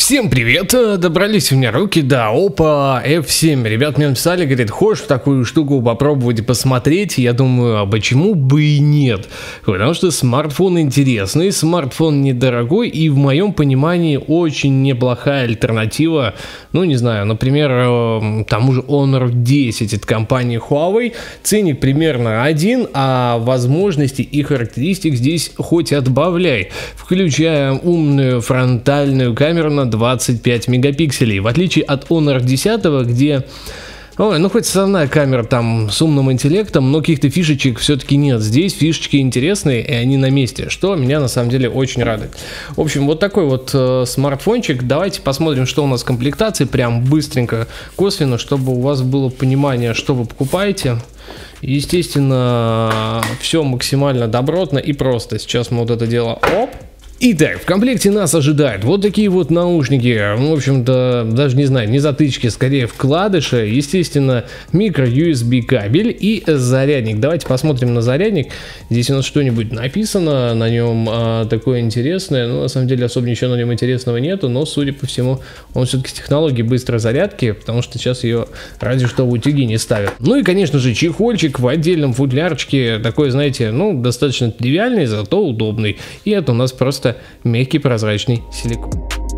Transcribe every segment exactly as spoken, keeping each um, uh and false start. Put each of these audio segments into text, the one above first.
Всем привет, добрались у меня руки до Oppo эф семь. Ребят мне написали, говорит, хочешь в такую штуку попробовать и посмотреть? Я думаю, а почему бы и нет? Потому что смартфон интересный, смартфон недорогой и в моем понимании очень неплохая альтернатива. Ну не знаю, например, тому же Honor десять от компании Huawei. Ценник примерно один, а возможности и характеристик здесь хоть отбавляй. Включая умную фронтальную камеру на двадцать пять мегапикселей, в отличие от Honor десять, где, ой, ну хоть основная камера там с умным интеллектом, но каких-то фишечек все-таки нет. Здесь фишечки интересные, и они на месте, что меня на самом деле очень радует. В общем, вот такой вот э, смартфончик. Давайте посмотрим, что у нас в комплектации, прям быстренько, косвенно, чтобы у вас было понимание, что вы покупаете. Естественно, все максимально добротно и просто. Сейчас мы вот это дело, оп. Итак, в комплекте нас ожидают вот такие вот наушники, в общем-то, даже не знаю, не затычки, скорее вкладыши, естественно, микро ю эс би кабель и зарядник. Давайте посмотрим на зарядник. Здесь у нас что-нибудь написано на нем а, такое интересное, но на самом деле особо ничего на нем интересного нету, но, судя по всему, он все-таки с технологией быстрой зарядки, потому что сейчас ее разве что в утюги не ставят. Ну и, конечно же, чехольчик в отдельном футлярчике, такой, знаете, ну, достаточно тривиальный, зато удобный. И это у нас просто мягкий прозрачный силикон.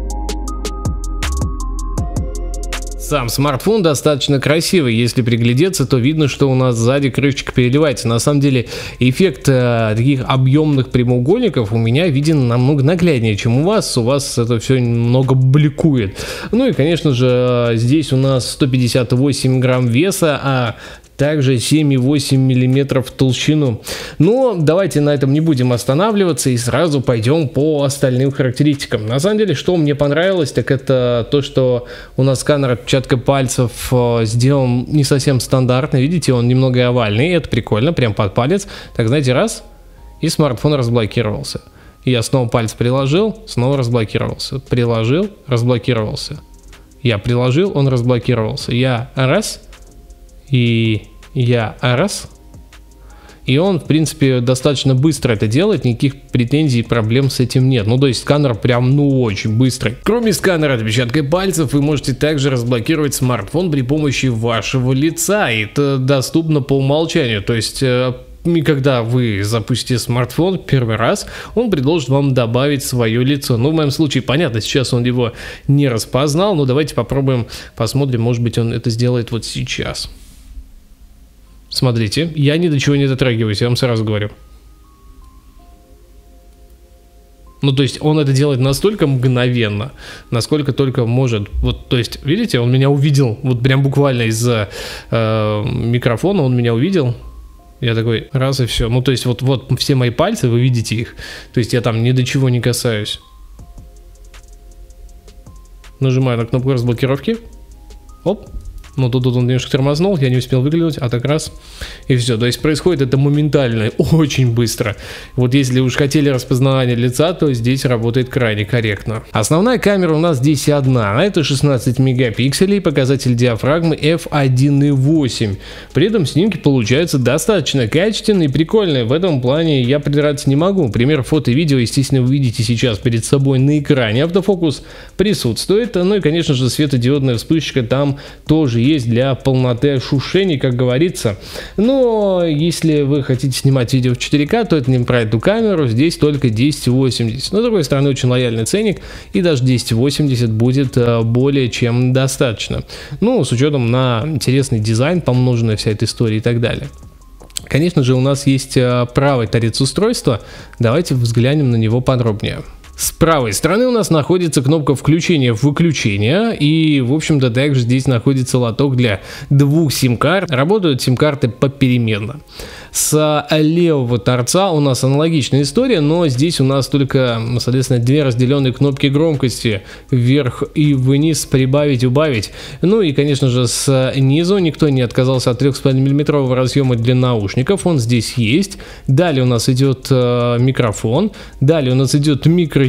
Сам смартфон достаточно красивый, если приглядеться, то видно, что у нас сзади крышечка переливается. На самом деле эффект э, таких объемных прямоугольников у меня виден намного нагляднее, чем у вас. У вас это все немного бликует. Ну и, конечно же, здесь у нас сто пятьдесят восемь грамм веса, а также семь и восемь миллиметров в толщину. Но давайте на этом не будем останавливаться и сразу пойдем по остальным характеристикам. На самом деле, что мне понравилось, так это то, что у нас сканер отпечатка пальцев сделан не совсем стандартно. Видите, он немного овальный, это прикольно, прям под палец. Так, знаете, раз, и смартфон разблокировался. Я снова палец приложил, снова разблокировался. Приложил, разблокировался. Я приложил, он разблокировался. Я раз, и я раз, и он, в принципе, достаточно быстро это делает, никаких претензий и проблем с этим нет. Ну, то есть сканер прям, ну, очень быстрый. Кроме сканера отпечатка пальцев, вы можете также разблокировать смартфон при помощи вашего лица, и это доступно по умолчанию, то есть... И когда вы запустите смартфон первый раз, он предложит вам добавить свое лицо. Ну, в моем случае, понятно, сейчас он его не распознал, но давайте попробуем, посмотрим, может быть, он это сделает вот сейчас. Смотрите, я ни до чего не дотрагиваюсь, я вам сразу говорю. Ну, то есть он это делает настолько мгновенно, насколько только может. Вот, то есть, видите, он меня увидел, вот прям буквально из-за э, микрофона он меня увидел. Я такой, раз и все. Ну, то есть, вот, вот все мои пальцы, вы видите их. То есть, я там ни до чего не касаюсь. Нажимаю на кнопку разблокировки. Оп. Ну, тут, тут он немножко тормознул, я не успел выглянуть, а так раз, и все. То есть происходит это моментально, очень быстро. Вот если уж хотели распознавание лица, то здесь работает крайне корректно. Основная камера у нас здесь одна, это шестнадцать мегапикселей, показатель диафрагмы эф один и восемь. При этом снимки получаются достаточно качественные и прикольные. В этом плане я придраться не могу. Пример фото и видео, естественно, вы видите сейчас перед собой на экране. Автофокус присутствует, ну и, конечно же, светодиодная вспышка там тоже есть для полноты ощущений, как говорится. Но если вы хотите снимать видео в четыре ка, то это не про эту камеру, здесь только тысяча восемьдесят. Но, с другой стороны, очень лояльный ценник, и даже тысяча восемьдесят будет более чем достаточно. Ну, с учетом на интересный дизайн, помноженная вся эта история и так далее. Конечно же, у нас есть правый торец устройства. Давайте взглянем на него подробнее. С правой стороны у нас находится кнопка включения-выключения, и, в общем-то, также здесь находится лоток для двух сим-карт. Работают сим-карты попеременно. С левого торца у нас аналогичная история, но здесь у нас только, соответственно, две разделенные кнопки громкости вверх и вниз, прибавить, убавить. Ну и, конечно же, снизу никто не отказался от трёх с половиной миллиметрового разъема для наушников, он здесь есть. Далее у нас идет э, микрофон, далее у нас идет микро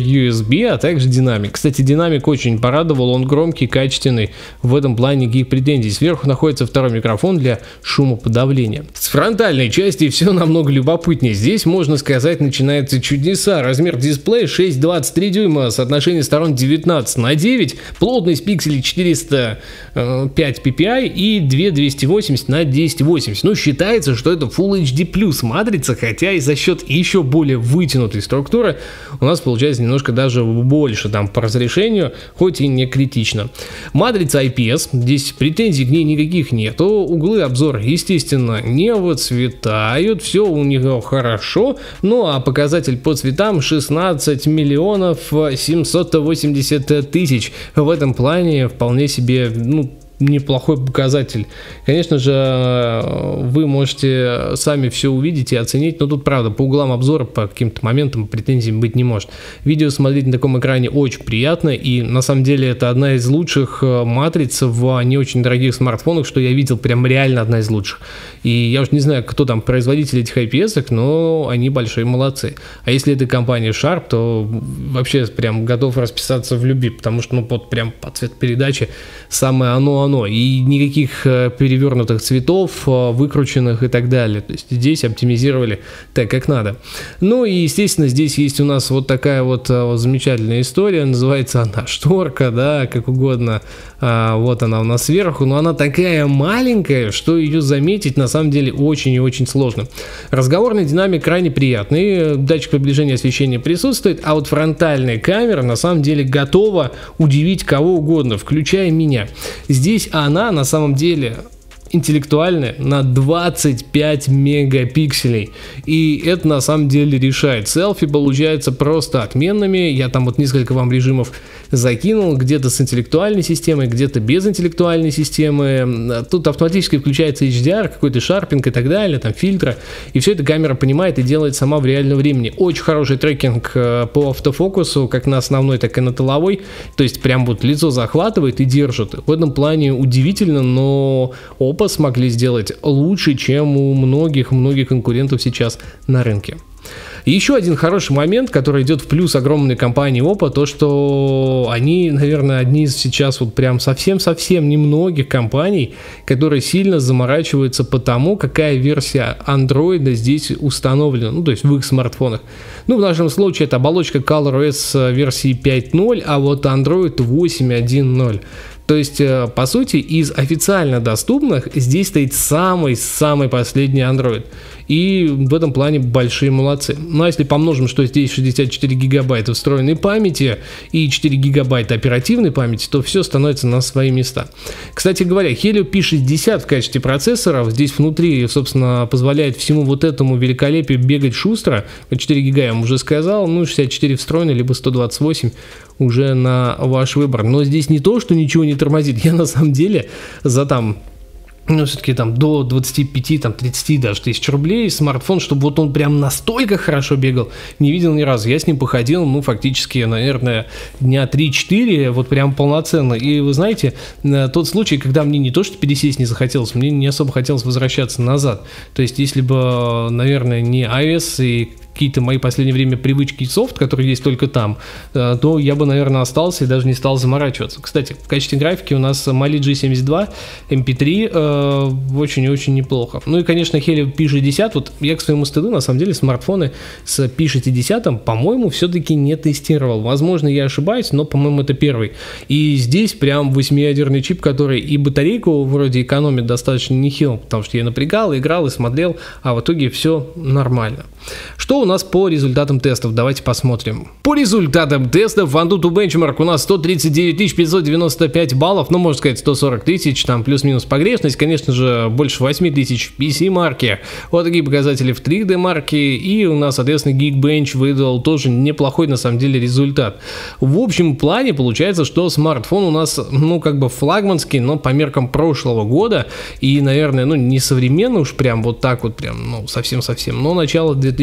ю эс би, а также динамик. Кстати, динамик очень порадовал, он громкий, качественный, в этом плане никаких претензий. Сверху находится второй микрофон для шумоподавления. С фронтальной части все намного любопытнее. Здесь, можно сказать, начинаются чудеса. Размер дисплея шесть целых двадцать три дюйма, соотношение сторон девятнадцать на девять, плотность пикселей четыреста пять пи пи ай и две тысячи двести восемьдесят на тысяча восемьдесят. Ну, считается, что это Full эйч ди плюс матрица, хотя и за счет еще более вытянутой структуры у нас получается немножко даже больше там по разрешению, хоть и не критично. Матрица ай пи эс, здесь претензий к ней никаких нету, углы обзора, естественно, не выцветают, все у нее хорошо, ну а показатель по цветам шестнадцать миллионов семьсот восемьдесят тысяч. В этом плане вполне себе, ну, неплохой показатель. Конечно же, вы можете сами все увидеть и оценить, но тут, правда, по углам обзора, по каким-то моментам претензий быть не может. Видео смотреть на таком экране очень приятно, и на самом деле это одна из лучших матриц в не очень дорогих смартфонах, что я видел, прям реально одна из лучших. И я уж не знаю, кто там производитель этих ай пи эс-ок, но они большие молодцы. А если это компания Sharp, то вообще прям готов расписаться в любви, потому что, ну, вот прям по цветопередаче самое оно-оно. И никаких перевернутых цветов, выкрученных и так далее. То есть здесь оптимизировали так, как надо. Ну и, естественно, здесь есть у нас вот такая вот замечательная история. Называется она шторка, да, как угодно. Вот она у нас сверху. Но она такая маленькая, что ее заметить на самом деле очень и очень сложно. Разговорный динамик крайне приятный. Датчик приближения освещения присутствует. А вот фронтальная камера на самом деле готова удивить кого угодно, включая меня. Здесь она на самом деле интеллектуальная на двадцать пять мегапикселей, и это на самом деле решает. Селфи получаются просто отменными. Я там вот несколько вам режимов закинул, где-то с интеллектуальной системой, где-то без интеллектуальной системы. Тут автоматически включается эйч ди ар, какой-то шарпинг и так далее, там фильтры, и все это камера понимает и делает сама в реальном времени. Очень хороший трекинг по автофокусу, как на основной, так и на тыловой, то есть прям вот лицо захватывает и держит. В этом плане удивительно, но опыт смогли сделать лучше, чем у многих-многих конкурентов сейчас на рынке. Еще один хороший момент, который идет в плюс огромной компании Oppo, то что они, наверное, одни из сейчас вот прям совсем-совсем немногих компаний, которые сильно заморачиваются по тому, какая версия Android здесь установлена, ну то есть в их смартфонах. Ну в нашем случае это оболочка ColorOS версии пять ноль, а вот Android восемь точка один ноль. То есть, по сути, из официально доступных здесь стоит самый-самый последний Android. И в этом плане большие молодцы. Ну а если помножим, что здесь шестьдесят четыре гигабайта встроенной памяти и четыре гигабайта оперативной памяти, то все становится на свои места. Кстати говоря, Helio пи шестьдесят в качестве процессоров здесь внутри, собственно, позволяет всему вот этому великолепию бегать шустро. четыре гига я вам уже сказал, ну шестьдесят четыре встроенный, либо сто двадцать восемь уже на ваш выбор. Но здесь не то, что ничего не тормозит. Я на самом деле за там... ну, все-таки там до двадцати пяти, там, тридцати даже тысяч рублей смартфон, чтобы вот он прям настолько хорошо бегал, не видел ни разу. Я с ним походил, ну, фактически, наверное, дня три-четыре, вот прям полноценно. И вы знаете, тот случай, когда мне не то, что пересесть не захотелось, мне не особо хотелось возвращаться назад. То есть, если бы, наверное, не iOS и какие-то мои в последнее время привычки и софт, которые есть только там, то я бы, наверное, остался и даже не стал заморачиваться. Кстати, в качестве графики у нас Mali джи семьдесят два эм пи три э, очень и очень неплохо. Ну и, конечно, Helio пи шестьдесят. Вот я, к своему стыду, на самом деле, смартфоны с пи шестьдесят, по-моему, все-таки не тестировал. Возможно, я ошибаюсь, но, по-моему, это первый. И здесь прям восьмиядерный чип, который и батарейку вроде экономит достаточно нехило, потому что я напрягал, играл и смотрел, а в итоге все нормально. Что у нас по результатам тестов? Давайте посмотрим. По результатам тестов AnTuTu Benchmark у нас сто тридцать девять тысяч пятьсот девяносто пять баллов, ну, можно сказать, сто сорок тысяч, там плюс-минус погрешность, конечно же, больше восемь тысяч в пи си-марке. Вот такие показатели в три дэ-марке, и у нас, соответственно, Geekbench выдал тоже неплохой, на самом деле, результат. В общем плане получается, что смартфон у нас, ну, как бы флагманский, но по меркам прошлого года, и, наверное, ну, не современно уж прям вот так вот, прям, ну, совсем-совсем, но начало две тысячи семнадцатого.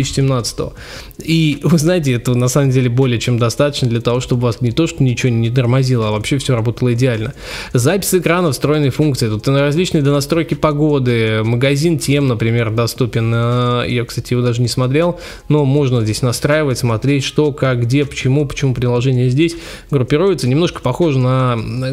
восемнадцатого. И вы знаете, это на самом деле более чем достаточно для того, чтобы у вас не то, что ничего не тормозило, а вообще все работало идеально. Запись экрана, встроенные функции, тут различные донастройки погоды, магазин тем, например, доступен. Я, кстати, его даже не смотрел, но можно здесь настраивать, смотреть, что, как, где, почему, почему приложение здесь группируется. Немножко похоже на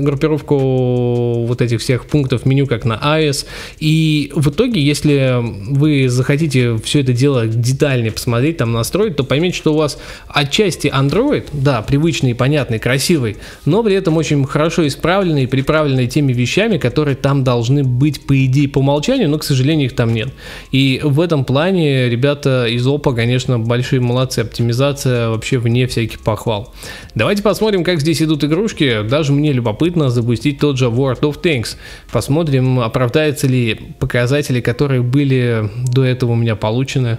группировку вот этих всех пунктов меню, как на iOS. И в итоге, если вы захотите все это дело детальнее посмотреть, там настроить, то поймите, что у вас отчасти Android, да, привычный, понятный, красивый, но при этом очень хорошо исправленный, приправленный теми вещами, которые там должны быть, по идее, по умолчанию, но, к сожалению, их там нет. И в этом плане ребята из Oppo, конечно, большие молодцы. Оптимизация вообще вне всяких похвал. Давайте посмотрим, как здесь идут игрушки. Даже мне любопытно запустить тот же World of Tanks. Посмотрим, оправдаются ли показатели, которые были до этого у меня получены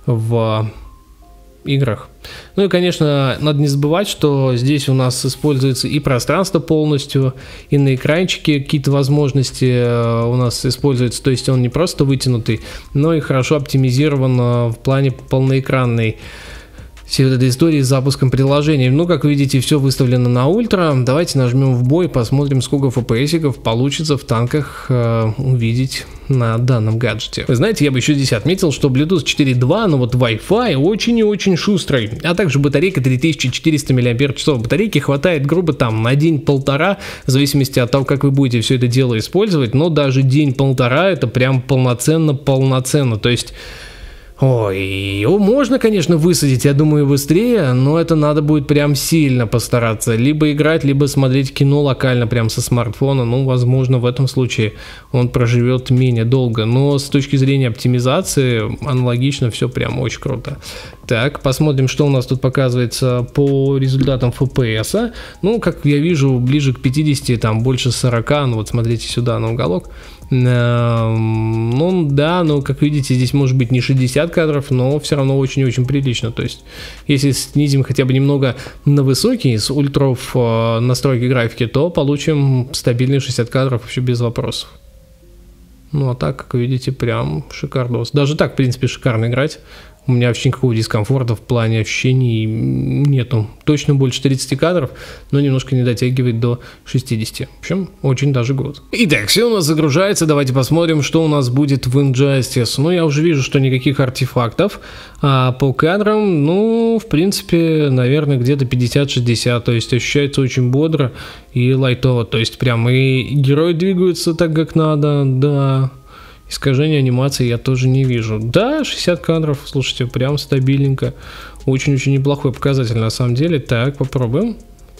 в играх. Ну и, конечно, надо не забывать, что здесь у нас используется и пространство полностью, и на экранчике какие-то возможности у нас используются, то есть он не просто вытянутый, но и хорошо оптимизирован в плане полноэкранной всей вот этой истории с запуском приложений. Ну, как видите, все выставлено на ультра. Давайте нажмем в бой, посмотрим, сколько эф пи эсиков получится в танках э, увидеть на данном гаджете. Вы знаете, я бы еще здесь отметил, что Bluetooth четыре точка два, но вот Wi-Fi очень и очень шустрый, а также батарейка три тысячи четыреста миллиампер-часов. Батарейки хватает грубо там на день-полтора, в зависимости от того, как вы будете все это дело использовать, но даже день-полтора это прям полноценно-полноценно, то есть... Ой, его можно, конечно, высадить, я думаю, быстрее, но это надо будет прям сильно постараться. Либо играть, либо смотреть кино локально прям со смартфона. Ну, возможно, в этом случае он проживет менее долго. Но с точки зрения оптимизации, аналогично все прям очень круто. Так, посмотрим, что у нас тут показывается по результатам эф пи эс. Ну, как я вижу, ближе к пятидесяти, там больше сорока. Ну, вот смотрите сюда на уголок. Ну да, но как видите, здесь может быть не шестьдесят кадров, но все равно очень-очень прилично. То есть, если снизим хотя бы немного на высокий, с ультров э, настройки графики, то получим стабильные шестьдесят кадров вообще без вопросов. Ну а так, как видите, прям шикардос. Даже так, в принципе, шикарно играть. У меня вообще никакого дискомфорта в плане ощущений нету. Точно больше тридцати кадров, но немножко не дотягивает до шестидесяти. В общем, очень даже год. Итак, все у нас загружается. Давайте посмотрим, что у нас будет в Injustice. Ну, я уже вижу, что никаких артефактов. А по кадрам, ну, в принципе, наверное, где-то пятьдесят-шестьдесят. То есть ощущается очень бодро и лайтово. То есть прям и герои двигаются так, как надо, да. Искажения анимации я тоже не вижу. Да, шестьдесят кадров, слушайте, прям стабильненько. Очень-очень неплохой показатель на самом деле. Так, попробуем.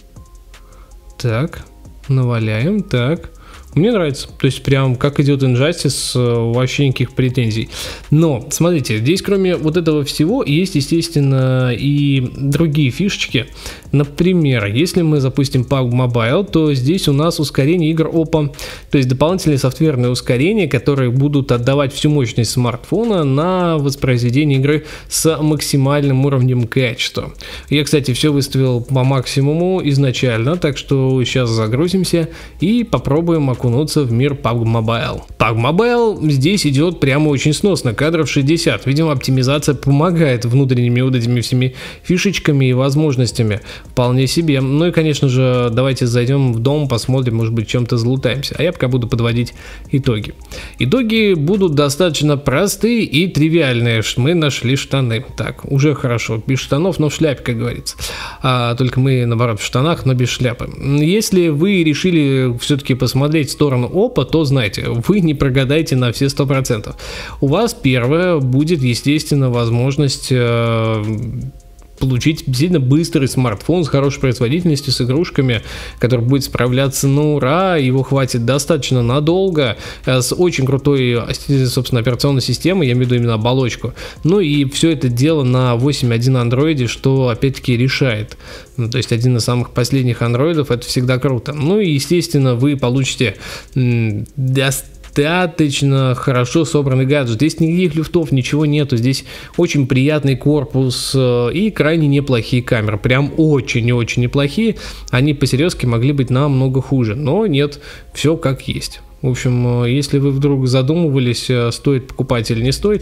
Так, наваляем, так. Мне нравится, то есть прям как идет Injustice, вообще никаких претензий. Но, смотрите, здесь кроме вот этого всего есть, естественно, и другие фишечки. Например, если мы запустим пабг Mobile, то здесь у нас ускорение игр Oppo, то есть дополнительные софтверные ускорения, которые будут отдавать всю мощность смартфона на воспроизведение игры с максимальным уровнем качества. Я, кстати, все выставил по максимуму изначально, так что сейчас загрузимся и попробуем окунуться в мир пабг Mobile. пабг Mobile здесь идет прямо очень сносно, кадров шестьдесят. Видимо, оптимизация помогает внутренними вот этими всеми фишечками и возможностями. Вполне себе. Ну и, конечно же, давайте зайдем в дом, посмотрим, может быть, чем-то залутаемся. А я пока буду подводить итоги. Итоги будут достаточно простые и тривиальные. Мы нашли штаны. Так, уже хорошо. Без штанов, но в шляпе, как говорится. А, только мы, наоборот, в штанах, но без шляпы. Если вы решили все-таки посмотреть в сторону Oppo, то знайте, вы не прогадаете на все сто процентов. У вас первое будет, естественно, возможность э, получить действительно быстрый смартфон с хорошей производительностью, с игрушками, который будет справляться на ура, его хватит достаточно надолго, с очень крутой, собственно, операционной системой, я имею в виду именно оболочку. Ну и все это дело на восемь точка один андроиде, что опять-таки решает. Ну, то есть один из самых последних андроидов, это всегда круто. Ну и, естественно, вы получите м- достаточно хорошо собранный гаджет. Здесь никаких люфтов, ничего нету. Здесь очень приятный корпус э, и крайне неплохие камеры. Прям очень и очень неплохие. Они по-серьезки могли быть намного хуже. Но нет, все как есть. В общем, если вы вдруг задумывались, стоит покупать или не стоит,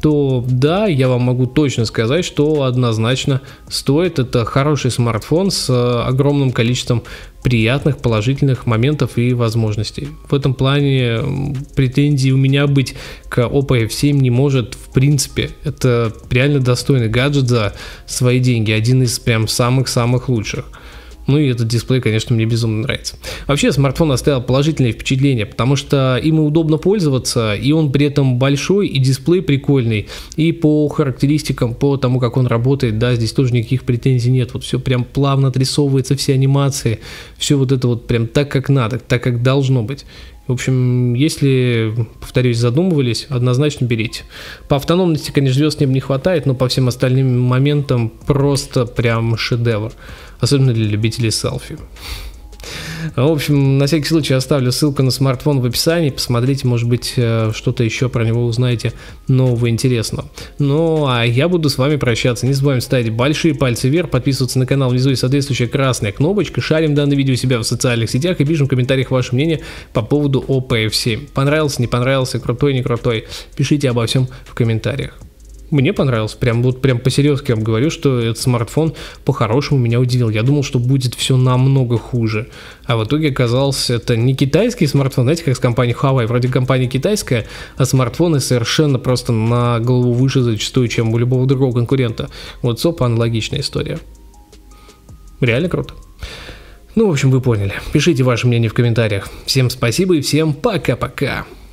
то да, я вам могу точно сказать, что однозначно стоит. Это хороший смартфон с огромным количеством приятных, положительных моментов и возможностей. В этом плане претензий у меня быть к Oppo эф семь не может в принципе. Это реально достойный гаджет за свои деньги, один из прям самых-самых лучших. Ну и этот дисплей, конечно, мне безумно нравится. Вообще, смартфон оставил положительное впечатление, потому что им удобно пользоваться, и он при этом большой, и дисплей прикольный, и по характеристикам, по тому, как он работает, да, здесь тоже никаких претензий нет. Вот все прям плавно отрисовывается, все анимации, все вот это вот прям так, как надо, так, как должно быть. В общем, если, повторюсь, задумывались, однозначно берите. По автономности, конечно, звезд небо не хватает, но по всем остальным моментам просто прям шедевр. Особенно для любителей селфи. В общем, на всякий случай оставлю ссылку на смартфон в описании. Посмотрите, может быть, что-то еще про него узнаете нового интересного. Ну, а я буду с вами прощаться. Не забываем ставить большие пальцы вверх, подписываться на канал, внизу есть соответствующая красная кнопочка. Шарим данное видео у себя в социальных сетях и пишем в комментариях ваше мнение по поводу Oppo эф семь. Понравился, не понравился, крутой, не крутой. Пишите обо всем в комментариях. Мне понравился, прям вот прям по-серьезки я вам говорю, что этот смартфон по-хорошему меня удивил. Я думал, что будет все намного хуже, а в итоге оказалось, это не китайский смартфон, знаете, как с компанией Huawei, вроде компания китайская, а смартфоны совершенно просто на голову выше зачастую, чем у любого другого конкурента. Вот с Oppo аналогичная история. Реально круто. Ну, в общем, вы поняли. Пишите ваше мнение в комментариях. Всем спасибо и всем пока-пока.